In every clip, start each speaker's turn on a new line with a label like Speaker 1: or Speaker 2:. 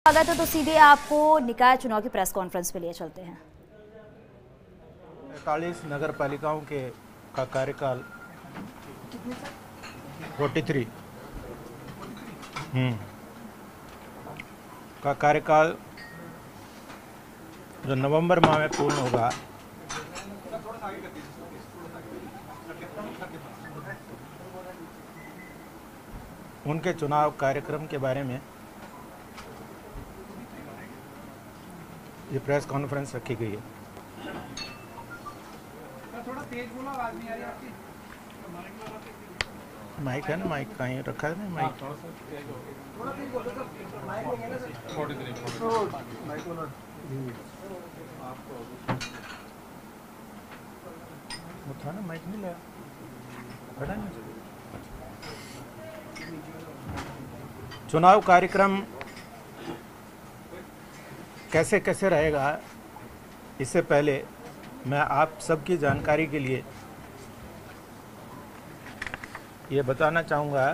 Speaker 1: स्वागत है। तो सीधे आपको निकाय चुनाव की प्रेस कॉन्फ्रेंस पे लिए चलते हैं।
Speaker 2: 43 नगर पालिकाओं का कार्यकाल 43 का कार्यकाल जो नवंबर माह में पूर्ण होगा, उनके चुनाव कार्यक्रम के बारे में ये प्रेस कॉन्फ्रेंस रखी गई है।
Speaker 3: थोड़ा तेज बोलो, आवाज नहीं आ रही आपकी।
Speaker 2: माइक है ना, माइक कहीं रखा है ना, माइक
Speaker 3: थोड़ा तेज बोलो सर, माइक नहीं है ना सर। माइक बोलो।
Speaker 2: वो था ना, माइक नहीं लाया, बड़ा नहीं। चुनाव कार्यक्रम कैसे कैसे रहेगा, इससे पहले मैं आप सबकी जानकारी के लिए ये बताना चाहूँगा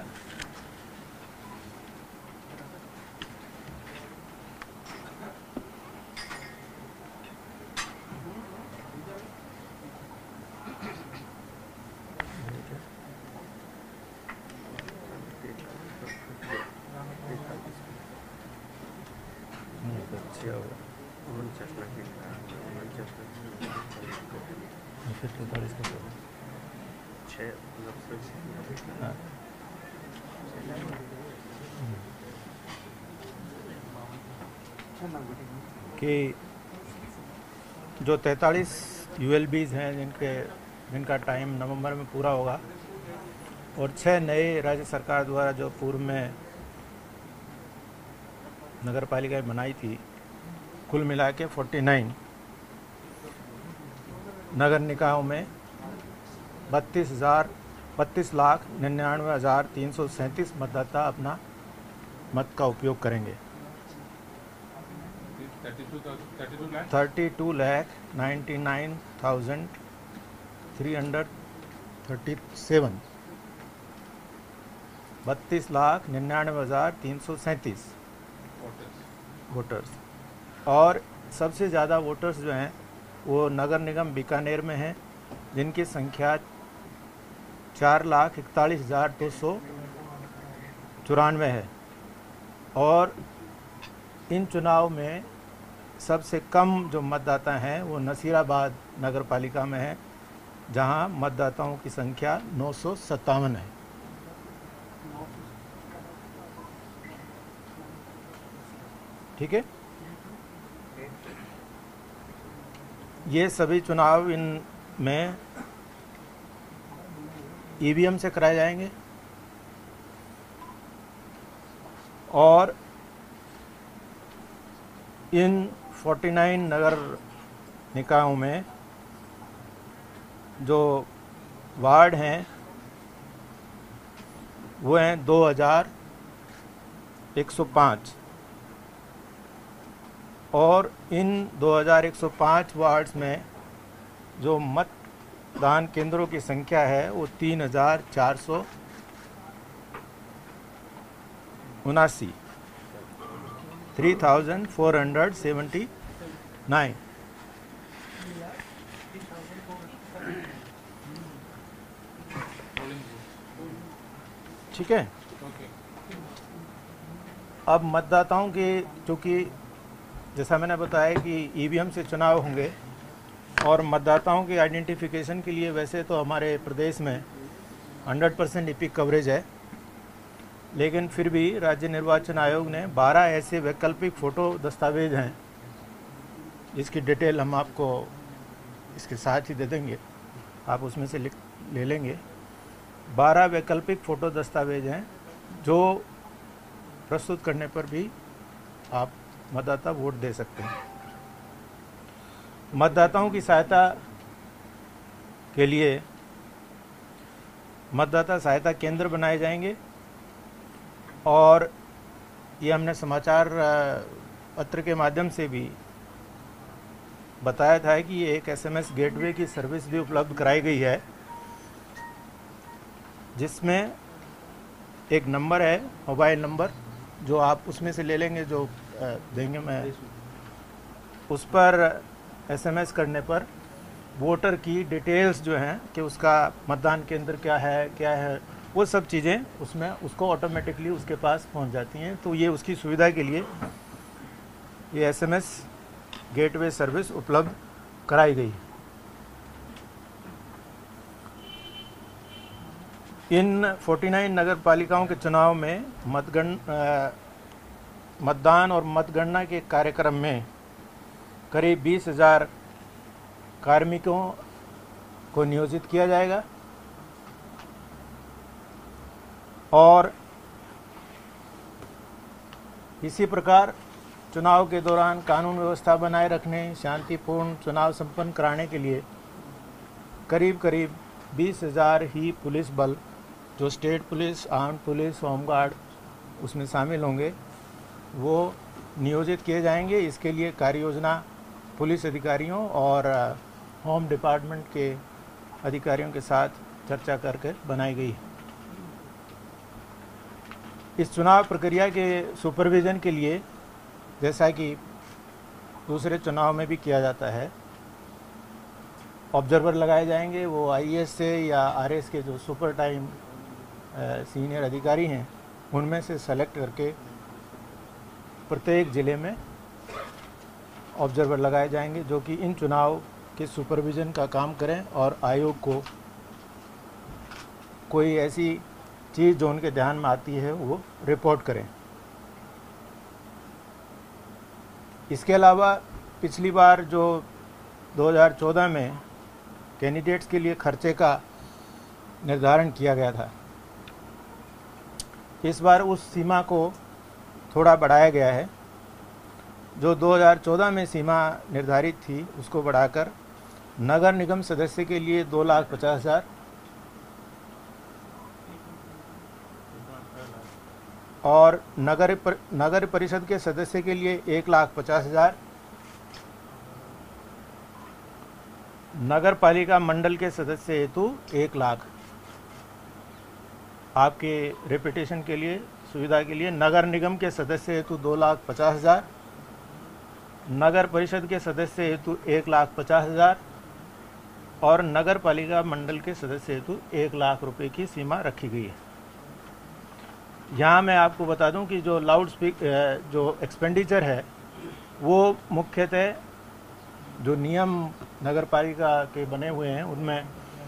Speaker 2: कि जो 43 ULBs हैं जिनका टाइम नवंबर में पूरा होगा, और 6 नए राज्य सरकार द्वारा जो पूर्व में नगर पालिकाएँ बनाई थी, कुल मिला के 49 नगर निकायों में 32,99,337 मतदाता अपना मत का उपयोग करेंगे। 32,99,337 32,99,337 वोटर्स। और सबसे ज़्यादा वोटर्स जो हैं वो नगर निगम बीकानेर में हैं, जिनकी संख्या 4,41,294 है। और इन चुनाव में सबसे कम जो मतदाता हैं वो नसीराबाद नगर पालिका में है, जहां मतदाताओं की संख्या 957 है। ठीक है, ये सभी चुनाव इनमें EVM से कराए जाएंगे। और इन 49 नगर निकायों में जो वार्ड हैं वो हैं 2105। और इन 2105 वार्ड्स में जो मतदान केंद्रों की संख्या है वो 3,479 3,479। ठीक है। अब मतदाताओं के, चूँकि जैसा मैंने बताया कि EVM से चुनाव होंगे, और मतदाताओं के आइडेंटिफिकेशन के लिए वैसे तो हमारे प्रदेश में 100% EPIC कवरेज है, लेकिन फिर भी राज्य निर्वाचन आयोग ने 12 ऐसे वैकल्पिक फ़ोटो दस्तावेज हैं, जिसकी डिटेल हम आपको इसके साथ ही दे देंगे, आप उसमें से ले लेंगे। 12 वैकल्पिक फ़ोटो दस्तावेज हैं जो प्रस्तुत करने पर भी आप मतदाता वोट दे सकते हैं। मतदाताओं की सहायता के लिए मतदाता सहायता केंद्र बनाए जाएंगे, और ये हमने समाचार पत्र के माध्यम से भी बताया था कि ये एक SMS गेटवे की सर्विस भी उपलब्ध कराई गई है, जिसमें एक नंबर है, मोबाइल नंबर, जो आप उसमें से ले लेंगे, जो देंगे, मैं उस पर SMS करने पर वोटर की डिटेल्स जो हैं कि उसका मतदान केंद्र क्या है वो सब चीज़ें उसमें उसको ऑटोमेटिकली उसके पास पहुंच जाती हैं। तो ये उसकी सुविधा के लिए ये SMS गेटवे सर्विस उपलब्ध कराई गई। इन 49 नगर पालिकाओं के चुनाव में मतदान और मतगणना के कार्यक्रम में करीब 20,000 कार्मिकों को नियोजित किया जाएगा और इसी प्रकार चुनाव के दौरान कानून व्यवस्था बनाए रखने, शांतिपूर्ण चुनाव संपन्न कराने के लिए करीब 20,000 ही पुलिस बल, जो state police, armed police, home guard उसमें शामिल होंगे, वो नियोजित किए जाएंगे। इसके लिए कार्य योजना पुलिस अधिकारियों और होम डिपार्टमेंट के अधिकारियों के साथ चर्चा करके बनाई गई। इस चुनाव प्रक्रिया के सुपरविज़न के लिए, जैसा कि दूसरे चुनाव में भी किया जाता है, ऑब्जर्वर लगाए जाएंगे। वो IAS से या RS के जो सुपर टाइम सीनियर अधिकारी हैं उनमें से सेलेक्ट करके प्रत्येक ज़िले में ऑब्जर्वर लगाए जाएंगे जो कि इन चुनाव के सुपरविज़न का काम करें और आयोग को कोई ऐसी चीज़ जो उनके ध्यान में आती है वो रिपोर्ट करें। इसके अलावा पिछली बार जो 2014 में कैंडिडेट्स के लिए खर्चे का निर्धारण किया गया था, इस बार उस सीमा को थोड़ा बढ़ाया गया है। जो 2014 में सीमा निर्धारित थी उसको बढ़ाकर नगर निगम सदस्य के लिए 2,50,000 और नगर परिषद के सदस्य के लिए 1,50,000, नगर पालिका मंडल के सदस्य हेतु 1 लाख। आपके रेपुटेशन के लिए, सुविधा के लिए, नगर निगम के सदस्य हेतु 2,50,000, नगर परिषद के सदस्य हेतु 1,50,000 और नगर पालिका मंडल के सदस्य हेतु 1 लाख रुपए की सीमा रखी गई है। यहाँ मैं आपको बता दूं कि जो जो एक्सपेंडिचर है वो मुख्यतः जो नियम नगर पालिका के बने हुए हैं उनमें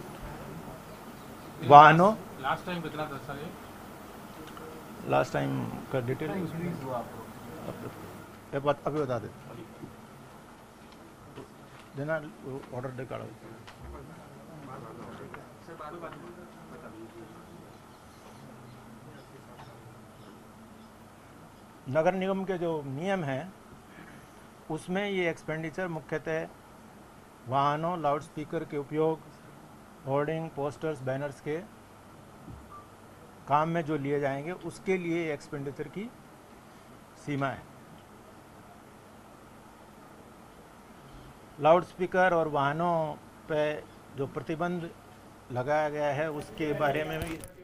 Speaker 2: वाहनों,
Speaker 3: लास्ट टाइम कितना था सर?
Speaker 2: लास्ट टाइम का डिटेल अभी बता दे देना, ऑर्डर दे काढ़ो। नगर निगम के जो नियम हैं उसमें ये एक्सपेंडिचर मुख्यतः वाहनों, लाउडस्पीकर के उपयोग, होर्डिंग, पोस्टर्स, बैनर्स के काम में जो लिए जाएंगे उसके लिए एक्सपेंडिचर की सीमा है। लाउडस्पीकर और वाहनों पे जो प्रतिबंध लगाया गया है उसके बारे में भी